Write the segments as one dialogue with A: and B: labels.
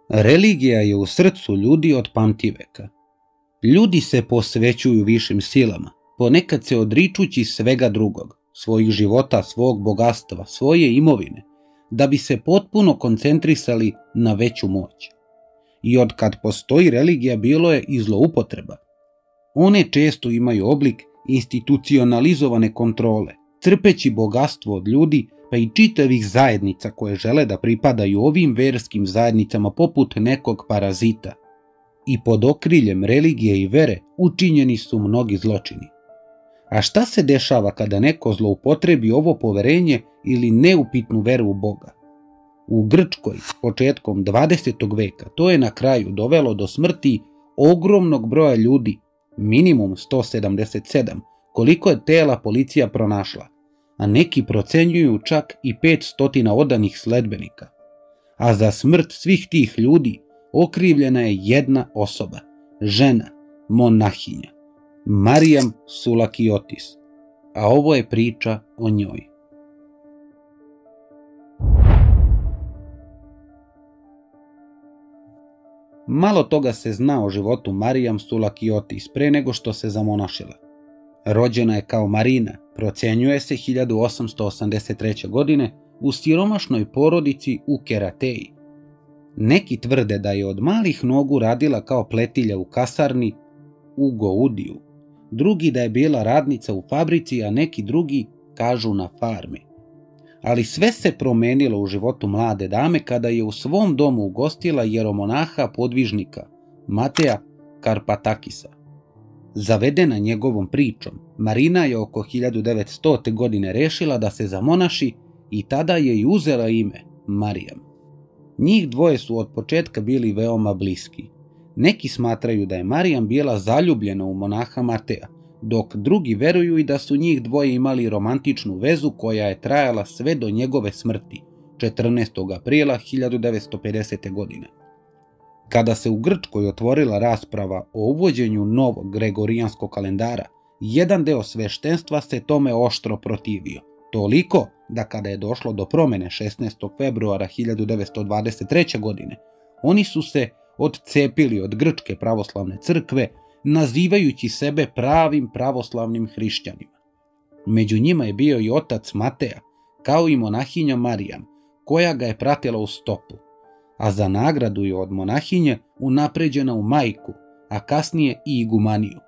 A: Religija je u srcu ljudi od pamtiveka. Ljudi se posvećuju višim silama, ponekad se odričući svega drugog, svojih života, svog bogatstva, svoje imovine, da bi se potpuno koncentrisali na veću moć. I od kad postoji religija bilo je i zloupotreba. One često imaju oblik institucionalizovane kontrole, crpeći bogatstvo od ljudi pa i čitavih zajednica koje žele da pripadaju ovim verskim zajednicama poput nekog parazita. I pod okriljem religije i vere učinjeni su mnogi zločini. A šta se dešava kada neko zloupotrebi ovo poverenje ili neupitnu veru u Boga? U Grčkoj, početkom 20. veka, to je na kraju dovelo do smrti ogromnog broja ljudi, minimum 177, koliko je tela policija pronašla, a neki procenjuju čak i 500 odanih sledbenika. A za smrt svih tih ljudi okrivljena je jedna osoba, žena, monahinja, Marijam Sulakiotis, a ovo je priča o njoj. Malo toga se zna o životu Marijam Sulakiotis pre nego što se zamonašila. Rođena je kao Marina, procenjuje se 1883. godine, u siromašnoj porodici u Kerateji. Neki tvrde da je od malih nogu radila kao pletilja u kasarni u Goudiju, drugi da je bila radnica u fabrici, a neki drugi kažu na farmi. Ali sve se promenilo u životu mlade dame kada je u svom domu ugostila jeromonaha podvižnika Mateja Karpatakisa. Zavedena njegovom pričom, Marina je oko 1900. godine rešila da se zamonaši i tada je i uzela ime Marijam. Njih dvoje su od početka bili veoma bliski. Neki smatraju da je Marijam bila zaljubljena u monaha Mateja, dok drugi veruju i da su njih dvoje imali romantičnu vezu koja je trajala sve do njegove smrti, 14. aprila 1950. godine. Kada se u Grčkoj otvorila rasprava o uvođenju novog gregorijanskog kalendara, jedan deo sveštenstva se tome oštro protivio. Toliko da kada je došlo do promene 16. februara 1923. godine, oni su se odcepili od Grčke pravoslavne crkve, nazivajući sebe pravim pravoslavnim hrišćanima. Među njima je bio i otac Mateja, kao i monahinja Marijam, koja ga je pratila u stopu, a za nagradu je od monahinje unapređena u majku, a kasnije i igumaniju.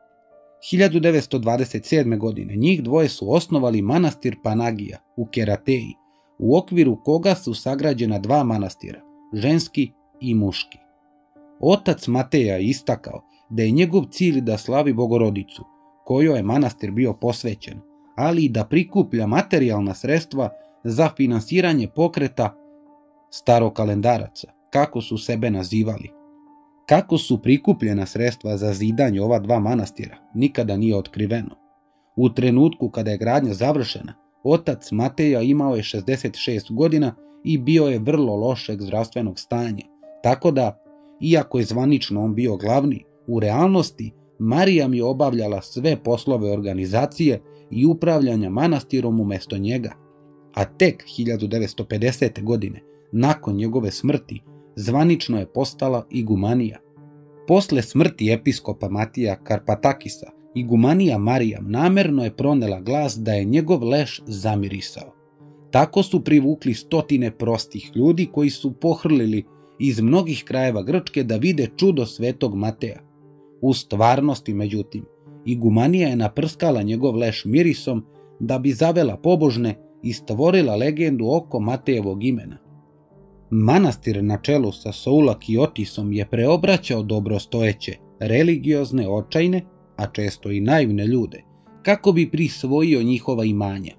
A: 1927. godine njih dvoje su osnovali manastir Panagija u Kerateji, u okviru koga su sagrađena dva manastira, ženski i muški. Otac Mateja je istakao da je njegov cilj da slavi Bogorodicu, kojoj je manastir bio posvećen, ali i da prikuplja materijalna sredstva za finansiranje pokreta starokalendaraca, kako su sebe nazivali. Kako su prikupljena sredstva za zidanje ova dva manastira, nikada nije otkriveno. U trenutku kada je gradnja završena, otac Mateja imao je 66 godina i bio je vrlo lošeg zdravstvenog stanja, tako da, iako je zvanično on bio glavni, u realnosti Marijam je obavljala sve poslove organizacije i upravljanja manastirom umesto njega, a tek 1950. godine, nakon njegove smrti, zvanično je postala igumanija. Posle smrti episkopa Matija Karpatakisa, igumanija Marijam namerno je pronela glas da je njegov leš zamirisao. Tako su privukli stotine prostih ljudi koji su pohrlili iz mnogih krajeva Grčke da vide čudo svetog Mateja. U stvarnosti, međutim, igumanija je naprskala njegov leš mirisom da bi zavela pobožne i stvorila legendu oko Matejevog imena. Manastir na čelu sa Soulakiotisom je preobraćao dobrostojeće, religiozne, očajne, a često i naivne ljude, kako bi prisvojio njihova imanja.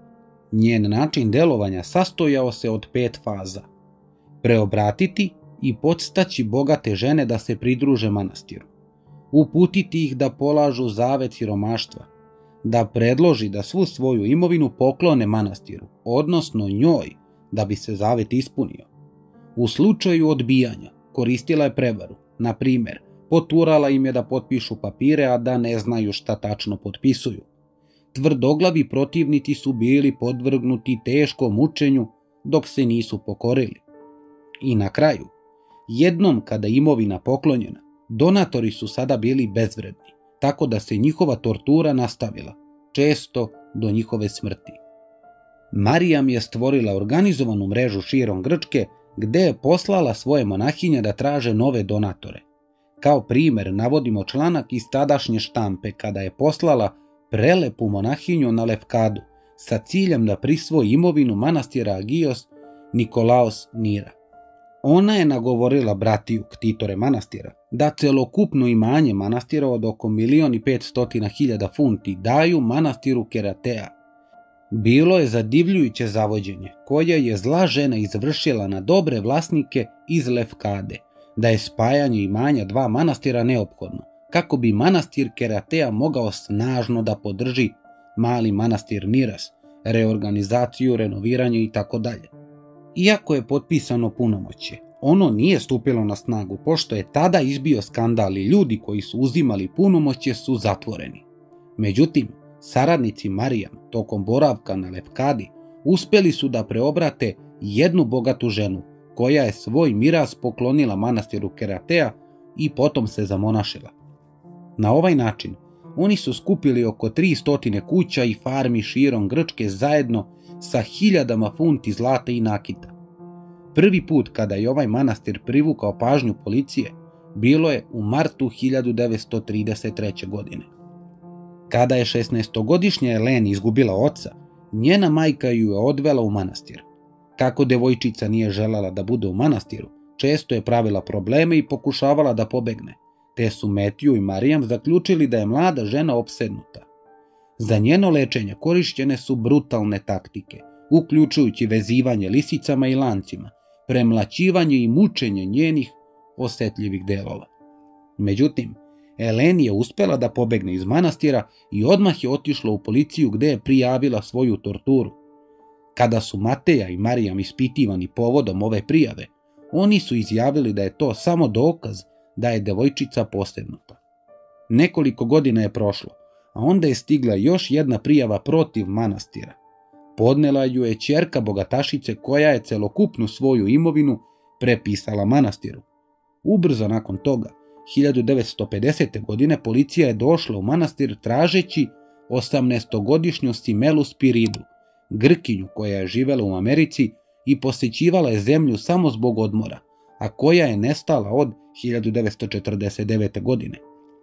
A: Njen način delovanja sastojao se od 5 faza. Preobratiti i podstaći bogate žene da se pridruže manastiru, uputiti ih da polažu zavet siromaštva, da predloži da svu svoju imovinu poklone manastiru, odnosno njoj, da bi se zavet ispunio. U slučaju odbijanja koristila je prevaru, na primjer, poturala im je da potpišu papire, a da ne znaju šta tačno potpisuju. Tvrdoglavi protivnici su bili podvrgnuti teškom mučenju dok se nisu pokorili. I na kraju, Jednom kada imovina poklonjena, donatori su sada bili bezvredni, tako da se njihova tortura nastavila, često do njihove smrti. Marijam je stvorila organizovanu mrežu širom Grčke, gde je poslala svoje monahinje da traže nove donatore. Kao primjer navodimo članak iz tadašnje štampe kada je poslala prelepu monahinju na Lefkadu sa ciljem da prisvoji imovinu manastira Agios Nikolaos Nira. Ona je nagovorila bratiju ktitore manastira da celokupno imanje manastira od oko 1.500.000 funti daju manastiru Keratea. Bilo je zadivljujuće zavođenje koje je zla žena izvršila na dobre vlasnike iz Lefkade, da je spajanje imanja dva manastira neophodno, kako bi manastir Keratea mogao snažno da podrži mali manastir Niras, reorganizaciju, renoviranje itd. Iako je potpisano punomoćje, ono nije stupilo na snagu, pošto je tada izbio skandal i ljudi koji su uzimali punomoćje su zatvoreni. Međutim, saradnici Marijam tokom boravka na Lefkadi uspjeli su da preobrate jednu bogatu ženu koja je svoj miras poklonila manastiru Keratea i potom se zamonašila. Na ovaj način oni su skupili oko 300 kuća i farmi širom Grčke zajedno sa 1000 funti zlata i nakita. Prvi put kada je ovaj manastir privukao pažnju policije bilo je u martu 1933. godine. Kada je 16-godišnja Eleni izgubila oca, njena majka ju je odvela u manastir. Kako devojčica nije željela da bude u manastiru, često je pravila probleme i pokušavala da pobegne, te su Metju i Marijam zaključili da je mlada žena opsednuta. Za njeno lečenje korišćene su brutalne taktike, uključujući vezivanje lisicama i lancima, premlaćivanje i mučenje njenih osjetljivih delova. Međutim, Eleni je uspjela da pobegne iz manastira i odmah je otišla u policiju gde je prijavila svoju torturu. Kada su Mateja i Marijam ispitivani povodom ove prijave, oni su izjavili da je to samo dokaz da je devojčica posebnuta. Nekoliko godina je prošlo, a onda je stigla još jedna prijava protiv manastira. Podnela ju je ćerka bogatašice koja je celokupnu svoju imovinu prepisala manastiru. Ubrzo nakon toga, 1950. godine policija je došla u manastir tražeći 18-godišnju Simelu Spiridu, Grkinju koja je živela u Americi i posjećivala je zemlju samo zbog odmora, a koja je nestala od 1949. godine.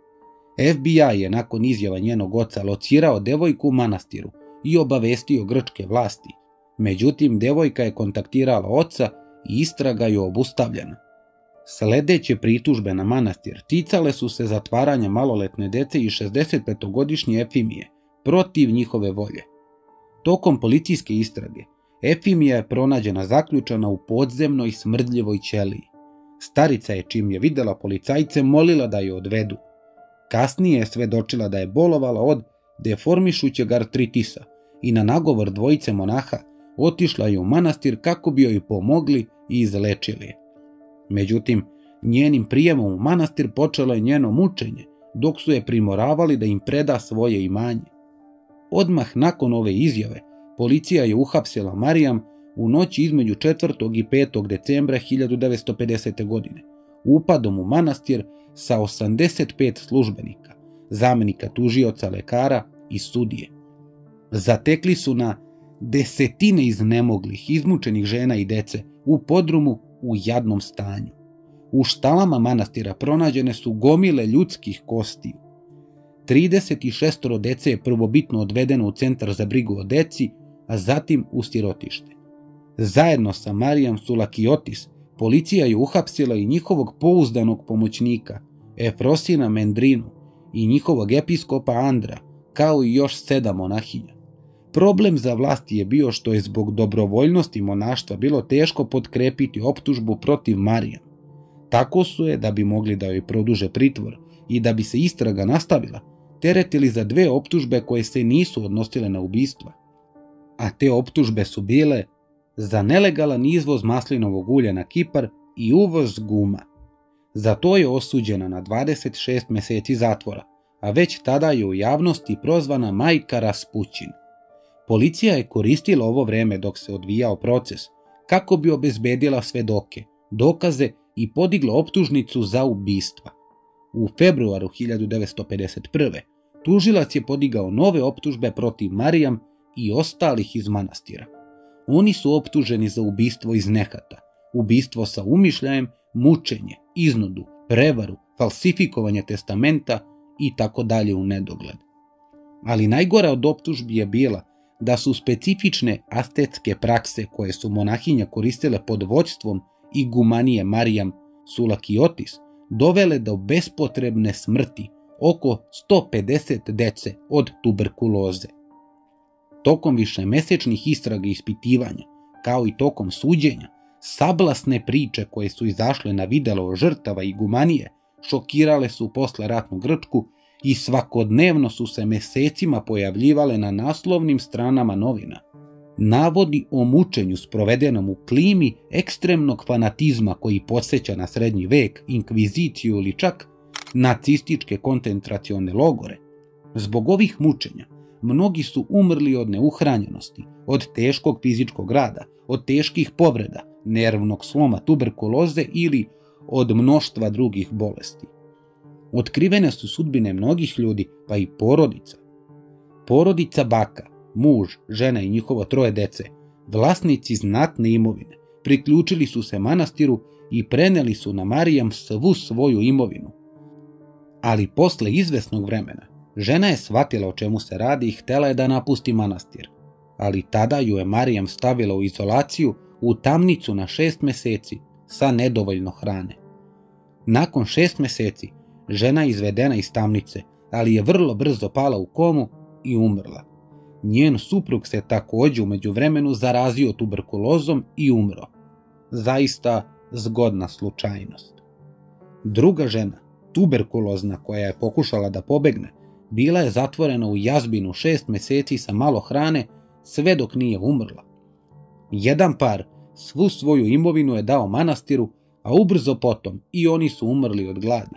A: FBI je nakon izjava njenog oca locirao devojku u manastiru i obavestio grčke vlasti. Međutim, devojka je kontaktirala oca i istraga je obustavljena. Sledeće pritužbe na manastir ticale su se zatvaranja maloletne dece i 65-godišnje Efimije protiv njihove volje. Tokom policijske istrage, Efimija je pronađena zaključana u podzemnoj smrdljivoj ćeliji. Starica je, čim je videla policajce, molila da je odvedu. Kasnije je svedočila da je bolovala od deformišućeg artritisa i na nagovor dvojice monaha otišla je u manastir kako bi joj pomogli i izlečili je. Međutim, njenim prijemom u manastir počelo je njeno mučenje, dok su je primoravali da im preda svoje imanje. Odmah nakon ove izjave, policija je uhapsila Marijam u noći između 4. i 5. decembra 1950. godine, upadom u manastir sa 85 službenika, zamenika tužioca, lekara i sudije. Zatekli su na desetine iznemoglih, izmučenih žena i dece u podrumu u jadnom stanju. U štalama manastira pronađene su gomile ljudskih kostiju. 36 dece je prvobitno odvedeno u centar za brigu o deci, a zatim u sirotište. Zajedno sa Marijam Sulakiotis, policija je uhapsila i njihovog pouzdanog pomoćnika, Efrosina Mendrinu, i njihovog episkopa Andra, kao i još 7 monahinja. Problem za vlasti je bio što je zbog dobrovoljnosti monaštva bilo teško potkrepiti optužbu protiv Marijam. Tako su je, da bi mogli da joj produže pritvor i da bi se istraga nastavila, teretili za 2 optužbe koje se nisu odnosile na ubistva. A te optužbe su bile za nelegalan izvoz maslinovog ulja na Kipar i uvoz guma. Za to je osuđena na 26 meseci zatvora, a već tada je u javnosti prozvana majka Raspućin. Policija je koristila ovo vreme dok se odvijao proces kako bi obezbedila svedoke, dokaze i podiglo optužnicu za ubistva. U februaru 1951. tužilac je podigao nove optužbe protiv Marijam i ostalih iz manastira. Oni su optuženi za ubistvo iz nehata, ubistvo sa umišljajem, mučenje, iznudu, prevaru, falsifikovanje testamenta i tako dalje u nedogled. Ali najgora od optužbi je bila da su specifične astetske prakse koje su monahinje koristile pod vođstvom igumanije Marijam Sulakiotis dovele do bespotrebne smrti oko 150 dece od tuberkuloze. Tokom višemesečnih istraga i ispitivanja, kao i tokom suđenja, sablasne priče koje su izašle na videlo žrtava igumanije šokirale su posleratnu Grčku i svakodnevno su se mesecima pojavljivale na naslovnim stranama novina. Navodi o mučenju sprovedenom u klimi ekstremnog fanatizma koji podsjeća na srednji vek, inkviziciju ili čak nacističke koncentracione logore. Zbog ovih mučenja mnogi su umrli od neuhranjenosti, od teškog fizičkog rada, od teških povreda, nervnog sloma, tuberkuloze ili od mnoštva drugih bolesti. Otkrivene su sudbine mnogih ljudi, pa i porodica. Porodica baka, muž, žena i njihovo 3 dece, vlasnici znatne imovine, priključili su se manastiru i preneli su na Marijam svu svoju imovinu. Ali posle izvesnog vremena, žena je shvatila o čemu se radi i htela je da napusti manastir. Ali tada ju je Marijam stavila u izolaciju u tamnicu na 6 meseci sa nedovoljno hrane. Nakon 6 meseci, žena je izvedena iz tamnice, ali je vrlo brzo pala u komu i umrla. Njen suprug se takođe u međuvremenu zarazio tuberkulozom i umro. Zaista zgodna slučajnost. Druga žena, tuberkulozna, koja je pokušala da pobegne, bila je zatvorena u jazbinu 6 meseci sa malo hrane, sve dok nije umrla. Jedan par svu svoju imovinu je dao manastiru, a ubrzo potom i oni su umrli od gladi.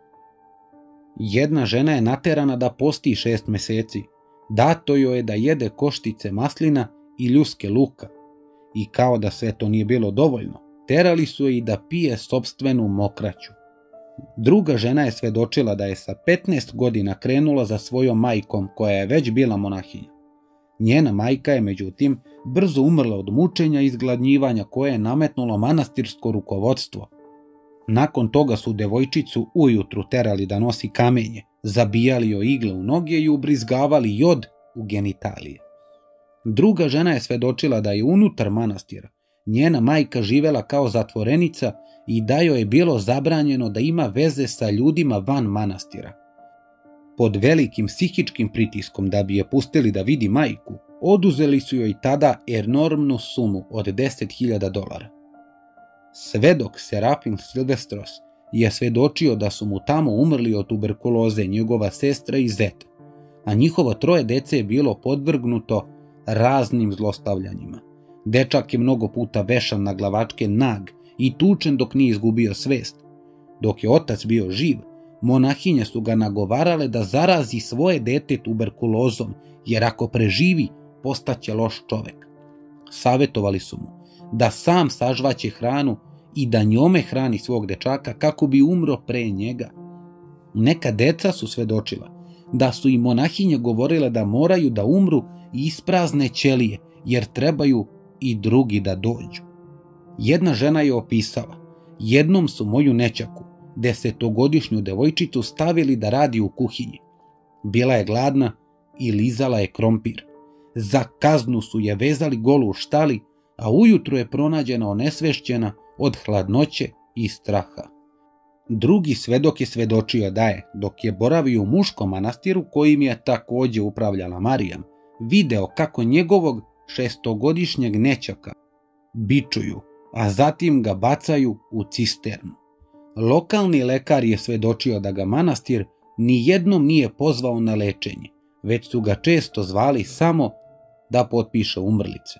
A: Jedna žena je naterana da posti 6 meseci. Dato joj je da jede koštice maslina i ljuske luka. I kao da sve to nije bilo dovoljno, terali su je i da pije sopstvenu mokraću. Druga žena je svedočila da je sa 15 godina krenula za svojom majkom koja je već bila monahinja. Njena majka je međutim brzo umrla od mučenja i izgladnjivanja koje je nametnulo manastirsko rukovodstvo. Nakon toga su devojčicu ujutru terali da nosi kamenje, zabijali joj igle u noge i ubrizgavali jod u genitalije. Druga žena je svedočila da je unutar manastira njena majka živela kao zatvorenica i da joj je bilo zabranjeno da ima veze sa ljudima van manastira. Pod velikim psihičkim pritiskom da bi je pustili da vidi majku, oduzeli su joj tada enormnu sumu od $10.000. Svedok Serafin Silvestros je svedočio da su mu tamo umrli od tuberkuloze njegova sestra i zet, a njihovo 3 dece je bilo podvrgnuto raznim zlostavljanjima. Dečak je mnogo puta vešan na glavačke nag i tučen dok nije izgubio svest. Dok je otac bio živ, monahinje su ga nagovarale da zarazi svoje dete tuberkulozom, jer ako preživi, postaće loš čovek. Savetovali su mu da sam sažvaće hranu i da njome hrani svog dečaka kako bi umro pre njega. Neka deca su svedočila da su i monahinje govorile da moraju da umru i isprazne ćelije, jer trebaju i drugi da dođu. Jedna žena je opisala: jednom su moju nećaku, 10-godišnju devojčicu, stavili da radi u kuhinji. Bila je gladna i lizala je krompir. Za kaznu su je vezali golu u štali, a ujutru je pronađena onesvešćena od hladnoće i straha. Drugi svedok je svedočio da je, dok je boravio u muškom manastiru kojim je takođe upravljala Marijam, video kako njegovog 6-godišnjeg nećaka bičuju, a zatim ga bacaju u cisternu. Lokalni lekar je svedočio da ga manastir ni jednom nije pozvao na lečenje, već su ga često zvali samo da potpiše umrlice.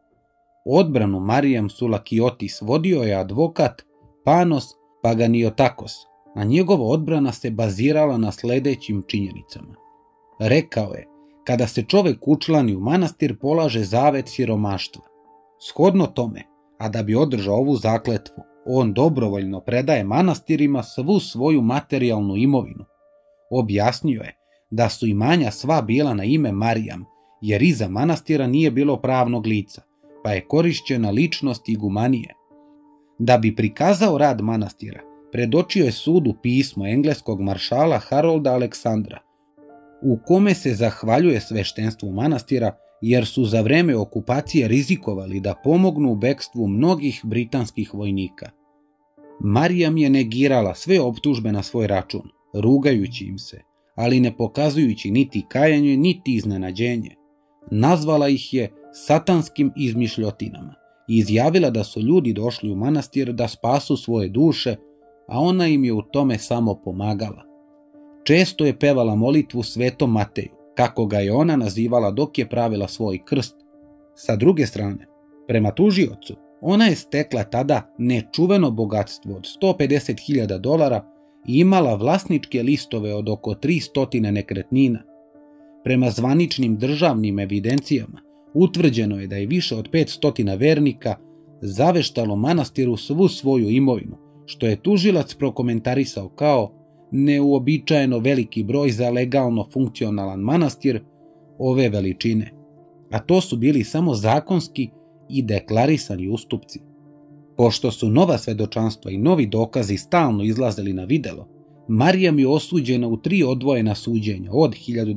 A: Odbranu Marijam Sulakiotis vodio je advokat Panos Paganiotakos, a njegova odbrana se bazirala na sledećim činjenicama. Rekao je: kada se čovek učlani u manastir, polaže zavet siromaštva. Shodno tome, a da bi održao ovu zakletvu, on dobrovoljno predaje manastirima svu svoju materijalnu imovinu. Objasnio je da su imanja sva bila na ime Marijam, jer iza manastira nije bilo pravnog lica, pa je korišćena ličnost igumanije. Da bi prikazao rad manastira, predočio je sudu pismo engleskog maršala Harolda Aleksandra, u kome se zahvaljuje sveštenstvu manastira jer su za vreme okupacije rizikovali da pomognu u bekstvu mnogih britanskih vojnika. Marijam je negirala sve optužbe na svoj račun, rugajući im se, ali ne pokazujući niti kajanje, niti iznenađenje. Nazvala ih je satanskim izmišljotinama i izjavila da su ljudi došli u manastir da spasu svoje duše, a ona im je u tome samo pomagala. Često je pevala molitvu Svetom Mateju, kako ga je ona nazivala dok je pravila svoj krst. Sa druge strane, prema tužiocu, ona je stekla tada nečuveno bogatstvo od $150.000 i imala vlasničke listove od oko 300 nekretnina. Prema zvaničnim državnim evidencijama, utvrđeno je da je više od 500 vernika zaveštalo manastiru svu svoju imovinu, što je tužilac prokomentarisao kao neuobičajeno veliki broj za legalno funkcionalan manastir ove veličine, a to su bili samo zakonski i deklarisani ustupci. Pošto su nova svedočanstva i novi dokazi stalno izlazili na videlo, Marijam je osuđena u 3 odvojena suđenja od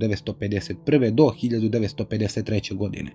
A: 1951. do 1953. godine.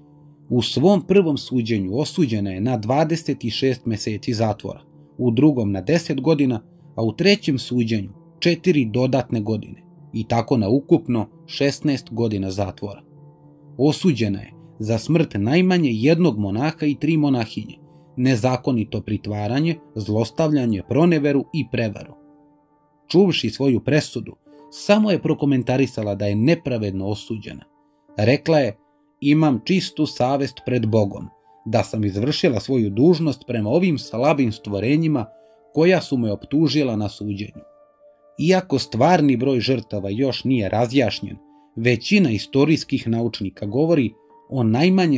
A: U svom prvom suđenju osuđena je na 26 meseci zatvora, u drugom na 10 godina, a u trećem suđenju 4 dodatne godine i tako na ukupno 16 godina zatvora. Osuđena je za smrt najmanje jednog monaha i 3 monahinje, nezakonito pritvaranje, zlostavljanje, proneveru i prevaru. Čuvši svoju presudu, samo je prokomentarisala da je nepravedno osuđena. Rekla je: imam čistu savest pred Bogom, da sam izvršila svoju dužnost prema ovim slabim stvorenjima koja su me optužila na suđenju. Iako stvarni broj žrtava još nije razjašnjen, većina istorijskih naučnika govori o najmanje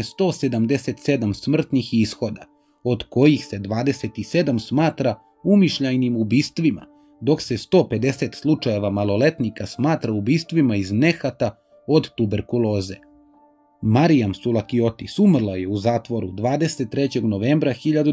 A: 177 smrtnih ishoda, od kojih se 27 smatra umišljajnim ubistvima, dok se 150 slučajeva maloletnika smatra ubistvima iz nehata od tuberkuloze. Marijam Sulakiotis umrla je u zatvoru 23. novembra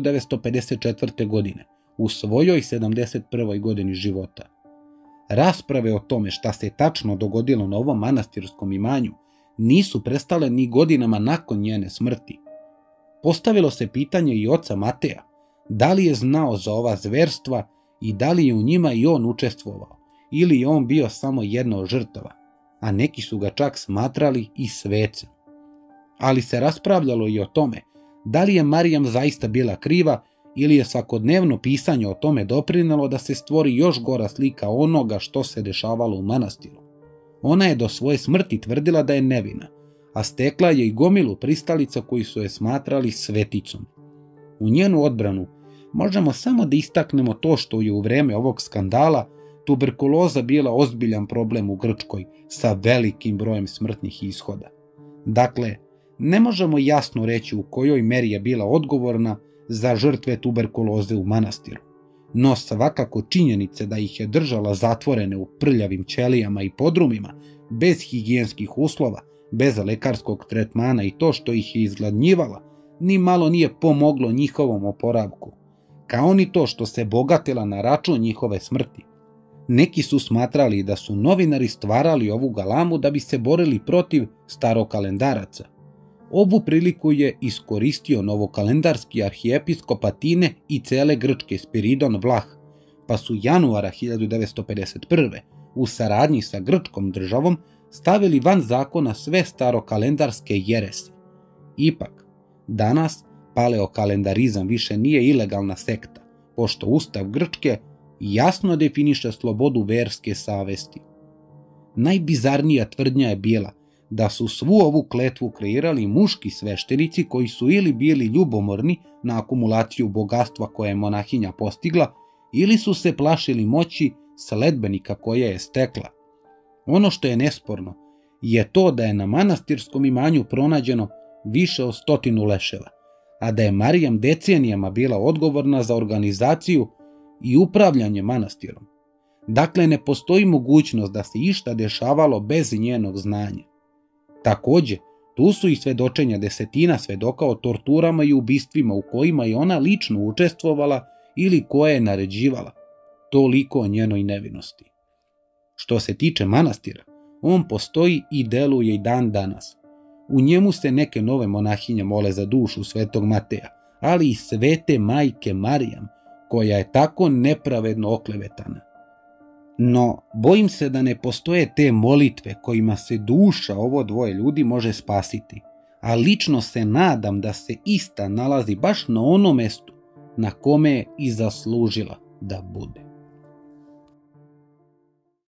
A: 1954. godine, u svojoj 71. godini života. Rasprave o tome šta se tačno dogodilo na ovom manastirskom imanju nisu prestale ni godinama nakon njene smrti. Postavilo se pitanje i oca Mateja, da li je znao za ova zverstva i da li je u njima i on učestvovao, ili je on bio samo jedna od žrtava, a neki su ga čak smatrali i svecem. Ali se raspravljalo i o tome da li je Marijam zaista bila kriva ili je svakodnevno pisanje o tome doprinelo da se stvori još gora slika onoga što se dešavalo u manastiru. Ona je do svoje smrti tvrdila da je nevina, a stekla je i gomilu pristalica koji su je smatrali sveticom. U njenu odbranu možemo samo da istaknemo to što je u vreme ovog skandala tuberkuloza bila ozbiljan problem u Grčkoj sa velikim brojem smrtnih ishoda. Dakle, ne možemo jasno reći u kojoj meri je bila odgovorna za žrtve tuberkuloze u manastiru, no svakako činjenice da ih je držala zatvorene u prljavim ćelijama i podrumima, bez higijenskih uslova, bez lekarskog tretmana i to što ih je izgladnjivala, ni malo nije pomoglo njihovom oporavku, kao ni to što se bogatila na račun njihove smrti. Neki su smatrali da su novinari stvarali ovu galamu da bi se borili protiv starokalendaraca. Ovu priliku je iskoristio novokalendarski arhijepiskop Atine i cele Grčke Spiridon Vlah, pa su januara 1951. u saradnji sa grčkom državom stavili van zakona sve starokalendarske jeresi. Ipak, danas paleokalendarizam više nije ilegalna sekta, pošto Ustav Grčke jasno definiše slobodu verske savesti. Najbizarnija tvrdnja je bila da su svu ovu kletvu kreirali muški sveštenici koji su ili bili ljubomorni na akumulaciju bogatstva koje je monahinja postigla, ili su se plašili moći sledbenika koje je stekla. Ono što je nesporno je to da je na manastirskom imanju pronađeno više od 100 leševa, a da je Marijam decenijama bila odgovorna za organizaciju i upravljanje manastirom. Dakle, ne postoji mogućnost da se išta dešavalo bez njenog znanja. Također, tu su i svedočenja desetina svedoka o torturama i ubistvima u kojima je ona lično učestvovala ili koje je naređivala. Toliko o njenoj nevinosti. Što se tiče manastira, on postoji i deluje i dan danas. U njemu se neke nove monahinje mole za dušu svetog Mateja, ali i svete majke Marijam, koja je tako nepravedno oklevetana. No, bojim se da ne postoje te molitve kojima se duša ovo dvoje ljudi može spasiti, a lično se nadam da se ista nalazi baš na onom mestu na kome je i zaslužila da bude.